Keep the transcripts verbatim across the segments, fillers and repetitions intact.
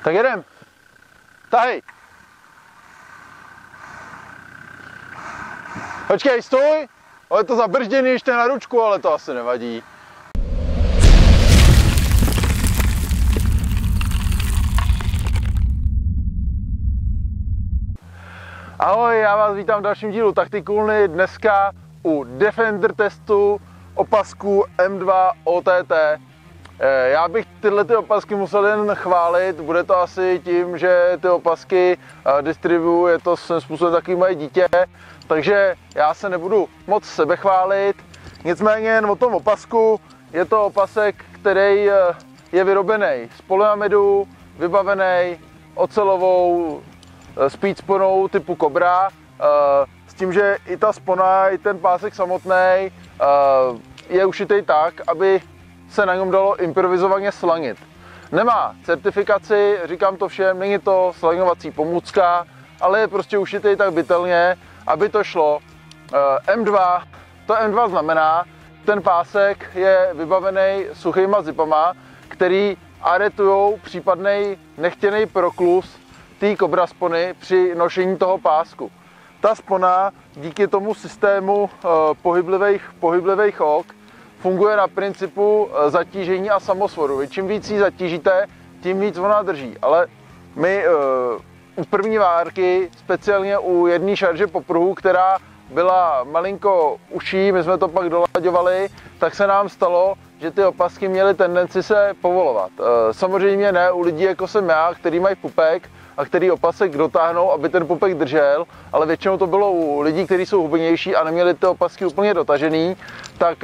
Tak jedem. Tahej. Počkej, stůj. Ale to zabržděný ještě na ručku, ale to asi nevadí. Ahoj, já vás vítám v dalším dílu Taktikulny. Dneska u Defender testu opasku M dva O T T. Já bych tyhle ty opasky musel jen chválit, bude to asi tím, že ty opasky distribuju, je to svým způsobem takový moje dítě, takže já se nebudu moc sebe chválit. Nicméně jen o tom opasku, je to opasek, který je vyrobený z polyamidu, vybavený ocelovou speed sponou typu Cobra, s tím, že i ta spona, i ten pásek samotný je ušitý tak, aby se na něm dalo improvizovaně slanit. Nemá certifikaci, říkám to všem, není to slangovací pomůcka, ale je prostě ušitý tak bytelně, aby to šlo. M dva, to M dva znamená, ten pásek je vybavený suchýma zipama, který aretujou případný nechtěný proklus té Cobra spony při nošení toho pásku. Ta spona díky tomu systému pohyblivých, pohyblivých ok funguje na principu zatížení a samosvodu. Čím víc ji zatížíte, tím víc ona drží. Ale my u první várky, speciálně u jedné šarže popruhu, která byla malinko uší, my jsme to pak dolaďovali, tak se nám stalo, že ty opasky měly tendenci se povolovat. Samozřejmě ne u lidí, jako jsem já, který mají pupek a který opasek dotáhnou, aby ten pupek držel, ale většinou to bylo u lidí, kteří jsou hubenější a neměli ty opasky úplně dotažený, tak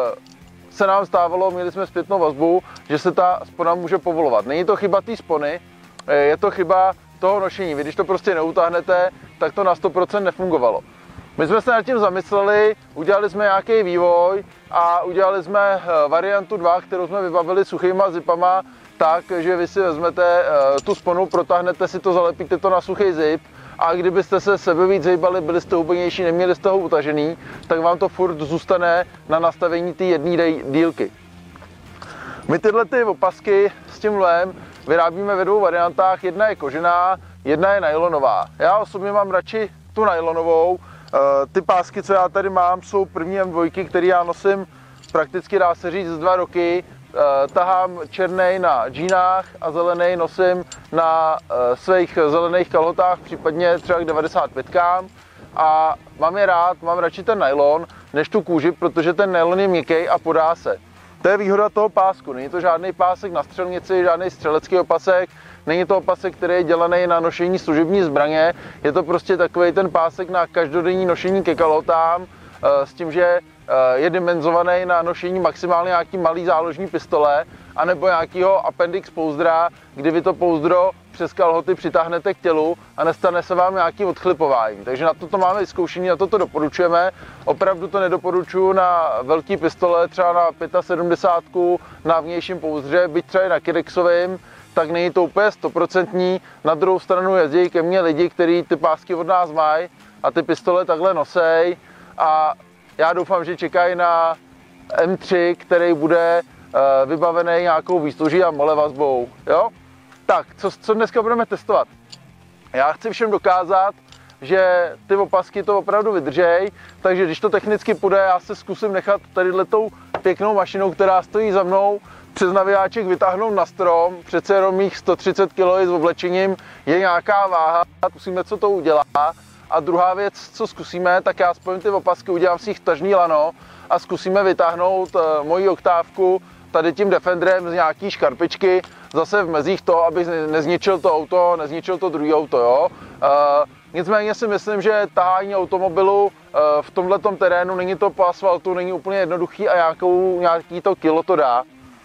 se nám stávalo, měli jsme zpětnou vazbu, že se ta spona může povolovat. Není to chyba té spony, je to chyba toho nošení. Vy když to prostě neutáhnete, tak to na sto procent nefungovalo. My jsme se nad tím zamysleli, udělali jsme nějaký vývoj a udělali jsme variantu dva, kterou jsme vybavili suchýma zipama, tak, že vy si vezmete tu sponu, protáhnete si to, zalepíte to na suchý zip a kdybyste se sebe víc hejbali, byli jste hubenější, neměli jste ho utažený, tak vám to furt zůstane na nastavení té jedné dílky. My tyhle ty opasky s tím lem vyrábíme ve dvou variantách, jedna je kožená, jedna je nylonová. Já osobně mám radši tu nylonovou. Ty pásky, co já tady mám, jsou první M dva, který já nosím prakticky, dá se říct, dva roky. Tahám černý na džínách a zelený nosím na svých zelených kalhotách, případně třeba k devadesát pětkám. A mám je rád, mám radši ten nylon než tu kůži, protože ten nylon je měkký a podá se. To je výhoda toho pásku, není to žádný pásek na střelnici, žádný střelecký opasek, není to opasek, který je dělaný na nošení služební zbraně, je to prostě takový ten pásek na každodenní nošení ke kalhotám, s tím, že je dimenzovaný na nošení maximálně nějaký malý záložní pistole, anebo nějakého appendix pouzdra, kdy vy to pouzdro přes kalhoty přitáhnete k tělu a nestane se vám nějaký odchlipování. Takže na to to máme vyzkoušení, na to to doporučujeme. Opravdu to nedoporučuji na velký pistole, třeba na sedmdesát pět, na vnějším pouzdře, byť třeba i na Kidexovým, tak není to úplně stoprocentní. Na druhou stranu jezdí ke mně lidi, kteří ty pásky od nás mají a ty pistole takhle nosej a já doufám, že čekají na M tři, který bude vybavený nějakou výsluží a molevazbou. Jo? Tak, co, co dneska budeme testovat? Já chci všem dokázat, že ty opasky to opravdu vydržej, takže když to technicky půjde, já se zkusím nechat tadyhletou pěknou mašinou, která stojí za mnou, přes navijáček vytáhnout na strom, přece jenom mých sto třicet kilo s oblečením je nějaká váha, zkusíme, co to udělá. A druhá věc, co zkusíme, tak já spojím ty opasky, udělám si jich tažný lano a zkusíme vytáhnout moji oktávku tady tím Defenderem z nějaký škarpičky, zase v mezích to, aby nezničil to auto, nezničil to druhé auto, jo. E, nicméně si myslím, že tahání automobilu e, v tomhletom terénu, není to po asfaltu, není úplně jednoduchý a nějakou, nějaký to kilo to dá.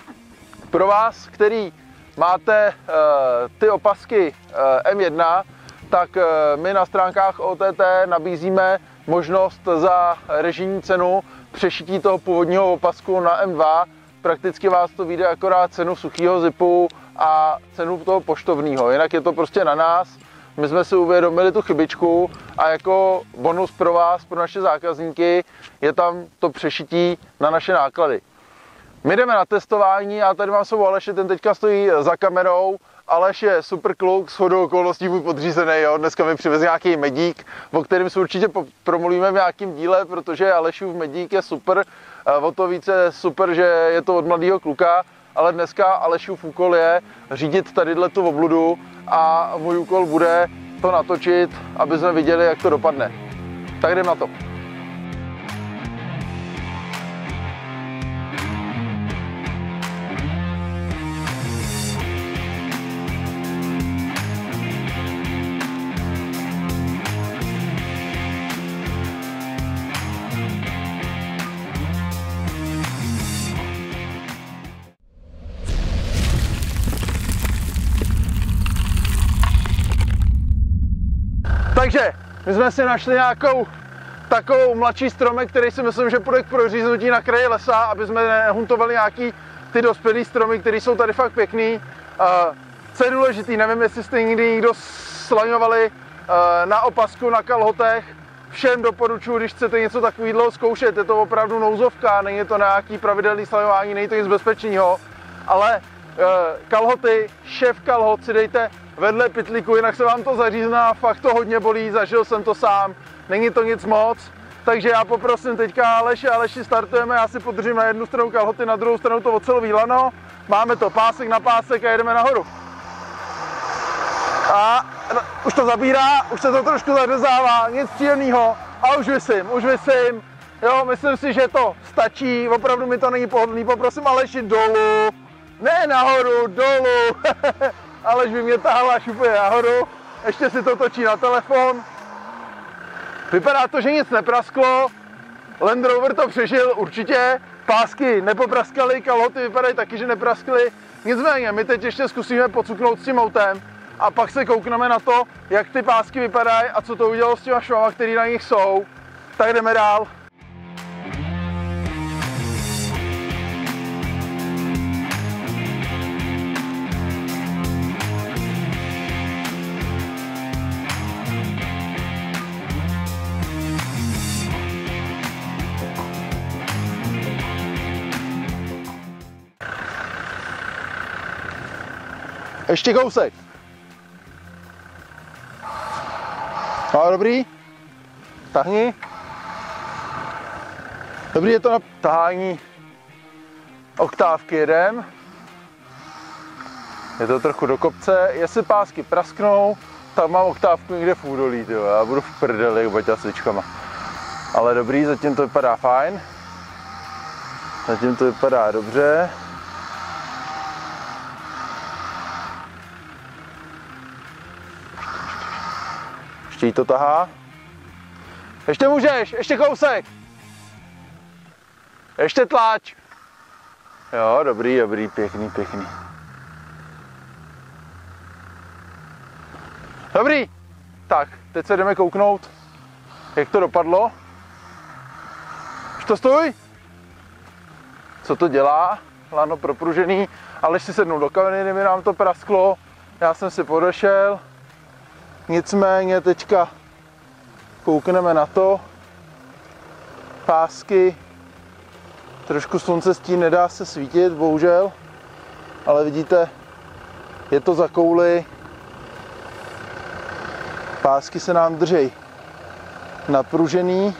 Pro vás, který máte e, ty opasky e, M jedna, tak my na stránkách O T T nabízíme možnost za režijní cenu přešití toho původního opasku na M dva. Prakticky vás to vyjde akorát cenu suchého zipu a cenu toho poštovního. Jinak je to prostě na nás. My jsme si uvědomili tu chybičku a jako bonus pro vás, pro naše zákazníky, je tam to přešití na naše náklady. My jdeme na testování, já tady mám svou Aleše, ten teďka stojí za kamerou Aleš je super kluk, shodou okolností můj podřízený, jo. Dneska mi přivez nějaký medík, o kterém si určitě promluvíme v nějakém díle, protože Alešův medík je super, o to více je super, že je to od mladého kluka, ale dneska Alešův úkol je řídit tadyhle tu obludu a můj úkol bude to natočit, aby jsme viděli, jak to dopadne. Tak jdem na to. Takže my jsme si našli nějakou takovou mladší stromek, který si myslím, že půjde k proříznutí na kraji lesa, aby jsme nehuntovali nějaký ty dospělý stromy, které jsou tady fakt pěkný. Uh, co je důležitý, nevím, jestli jste někdy někdo slaňovali uh, na opasku, na kalhotech. Všem doporučuji, když chcete něco takového zkoušet, je to opravdu nouzovka, není to nějaký pravidelný slaňování, není to nic bezpečného, ale uh, kalhoty, šéf kalhot si dejte vedle pytlíku, jinak se vám to zařízná, fakt to hodně bolí, zažil jsem to sám, není to nic moc, takže já poprosím teďka Aleši, Aleši startujeme, já si podržím na jednu stranu kalhoty, na druhou stranu to ocelový lano, máme to pásek na pásek a jedeme nahoru. A no, už to zabírá, už se to trošku zařezává, nic příjemného a už visím, už visím, jo, myslím si, že to stačí, opravdu mi to není pohodlný, poprosím Aleši dolů, ne nahoru, dolů. Aleš by mě tahal až úplně nahoru, ještě si to točí na telefon. Vypadá to, že nic neprasklo, Land Rover to přežil určitě, pásky nepopraskaly, kalhoty vypadají taky, že nepraskly. Nicméně, my teď ještě zkusíme pocuknout s tím autem a pak se koukneme na to, jak ty pásky vypadají a co to udělalo s těma švama, které na nich jsou. Tak jdeme dál. Ještě kousek. No, dobrý. Tahni. Dobrý, je to na tahání oktávky jeden. Je to trochu do kopce. Jestli pásky prasknou, tak mám oktávku někde v údolí, tyjo. Já budu v prdeli baťa s ličkama. Ale dobrý, zatím to vypadá fajn. Zatím to vypadá dobře. Ještě jí to tahá. Ještě můžeš, ještě kousek. Ještě tlač. Jo, dobrý, dobrý, pěkný, pěkný. Dobrý. Tak, teď se jdeme kouknout, jak to dopadlo. Už to stůj. Co to dělá? Lano propružený, ale si sednul do kabiny, kdyby nám to prasklo. Já jsem si podešel. Nicméně teďka koukneme na to. Pásky. Trošku slunce stín, nedá se svítit, bohužel. Ale vidíte, je to za kouli. Pásky se nám drží napružený.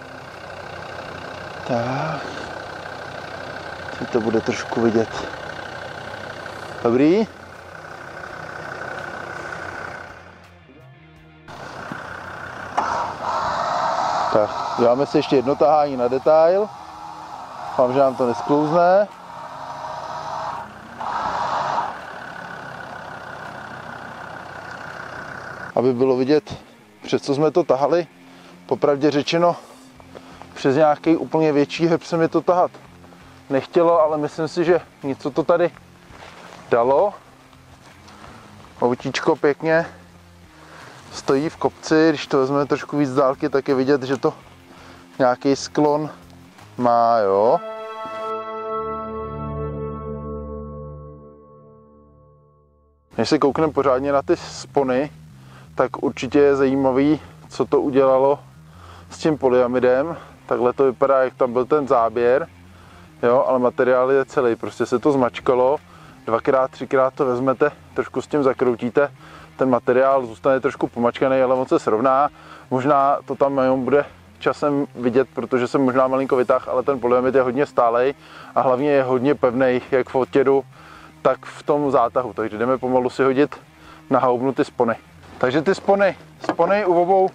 Tak. Teď to bude trošku vidět. Dobrý. Tak, děláme si ještě jedno tahání na detail. Mám, že nám to nesklouzne. Aby bylo vidět, přes co jsme to tahali. Popravdě řečeno, přes nějaký úplně větší heb se mi to tahat nechtělo, ale myslím si, že něco to tady dalo. Autíčko pěkně stojí v kopci, když to vezmeme trošku víc z dálky, tak je vidět, že to nějaký sklon má, jo. Když se koukneme pořádně na ty spony, tak určitě je zajímavý, co to udělalo s tím polyamidem. Takhle to vypadá, jak tam byl ten záběr, jo, ale materiál je celý, prostě se to zmačkalo. dvakrát, třikrát to vezmete, trošku s tím zakroutíte, ten materiál zůstane trošku pomačkaný, ale on se srovná. Možná to tam jenom bude časem vidět, protože jsem možná malinko vytáhl, ale ten polyamid je hodně stálej a hlavně je hodně pevný, jak v odtěru, tak v tom zátahu. Takže jdeme pomalu si hodit na haubnu ty spony. Takže ty spony, spony u obou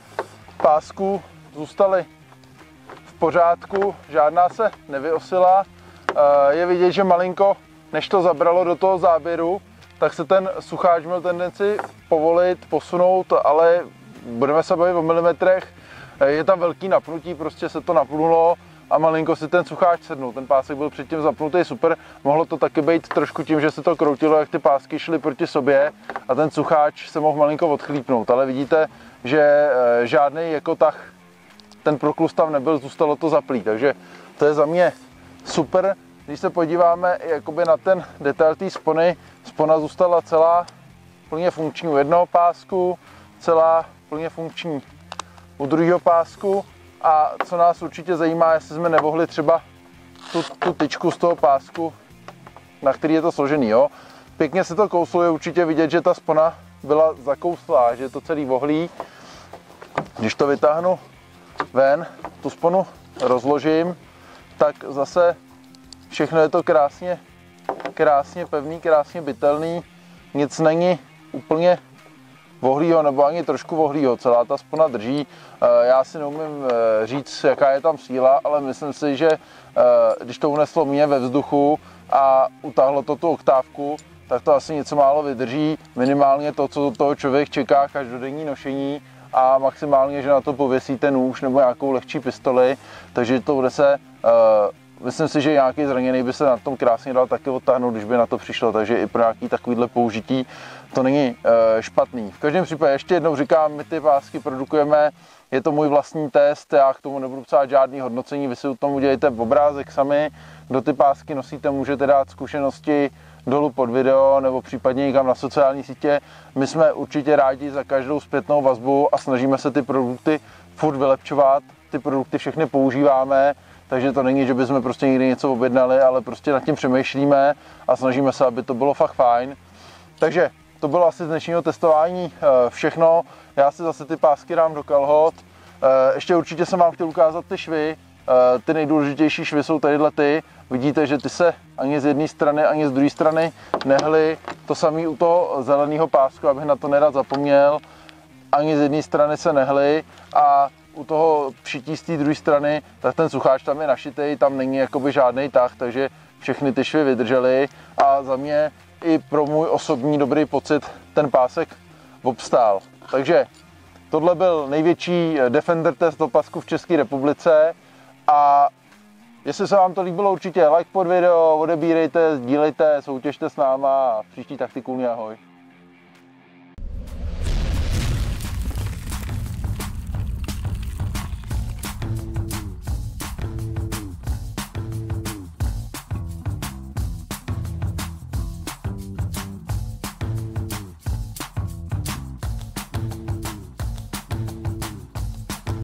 pásků zůstaly v pořádku, žádná se nevyosila. Je vidět, že malinko, než to zabralo do toho záběru, tak se ten sucháč měl tendenci povolit, posunout, ale budeme se bavit o milimetrech. Je tam velký napnutí, prostě se to napnulo a malinko si ten sucháč sednul. Ten pásek byl předtím zapnutý super, mohlo to taky být trošku tím, že se to kroutilo, jak ty pásky šly proti sobě a ten sucháč se mohl malinko odchlípnout, ale vidíte, že žádný jako tah, ten proklus tam nebyl, zůstalo to zaplý, takže to je za mě super. Když se podíváme jakoby na ten detail té spony, spona zůstala celá plně funkční u jednoho pásku, celá plně funkční u druhého pásku a co nás určitě zajímá, jestli jsme nevohli třeba tu, tu tyčku z toho pásku, na který je to složený. Jo? Pěkně se to kouslo, je určitě vidět, že ta spona byla zakouslá, že je to celý vohlý. Když to vytáhnu ven, tu sponu rozložím, tak zase všechno je to krásně, krásně pevný, krásně bytelný, nic není úplně vohlýho nebo ani trošku vohlýho, celá ta spona drží. Já si neumím říct, jaká je tam síla, ale myslím si, že když to uneslo mě ve vzduchu a utáhlo to tu oktávku, tak to asi něco málo vydrží, minimálně to, co od toho člověk čeká každodenní nošení a maximálně, že na to pověsíte nůž nebo nějakou lehčí pistoli, takže to unese. Myslím si, že nějaký zraněný by se na tom krásně dal taky odtáhnout, když by na to přišlo, takže i pro nějaký takovýhle použití to není e, špatný. V každém případě ještě jednou říkám, my ty pásky produkujeme, je to můj vlastní test, já k tomu nebudu psát žádný hodnocení, vy si u tom udělejte obrázek sami, kdo ty pásky nosíte, můžete dát zkušenosti dolů pod video nebo případně někam na sociální sítě. My jsme určitě rádi za každou zpětnou vazbu a snažíme se ty produkty furt vylepšovat, ty produkty všechny používáme. Takže to není, že bychom prostě někdy něco objednali, ale prostě nad tím přemýšlíme a snažíme se, aby to bylo fakt fajn. Takže to bylo asi z dnešního testování všechno. Já si zase ty pásky dám do kalhot. Ještě určitě jsem vám chtěl ukázat ty švy. Ty nejdůležitější švy jsou tadyhle ty. Vidíte, že ty se ani z jedné strany, ani z druhé strany nehly. To samé u toho zeleného pásku, abych na to nerad zapomněl. Ani z jedné strany se nehly a u toho šití z té druhé strany, tak ten sucháč tam je našitej, tam není jakoby žádný tah, takže všechny ty švy vydržely a za mě i pro můj osobní dobrý pocit ten pásek obstál. Takže tohle byl největší Defender test opasku v České republice a jestli se vám to líbilo, určitě like pod video, odebírejte, sdílejte, soutěžte s náma a příští taktikulní ahoj.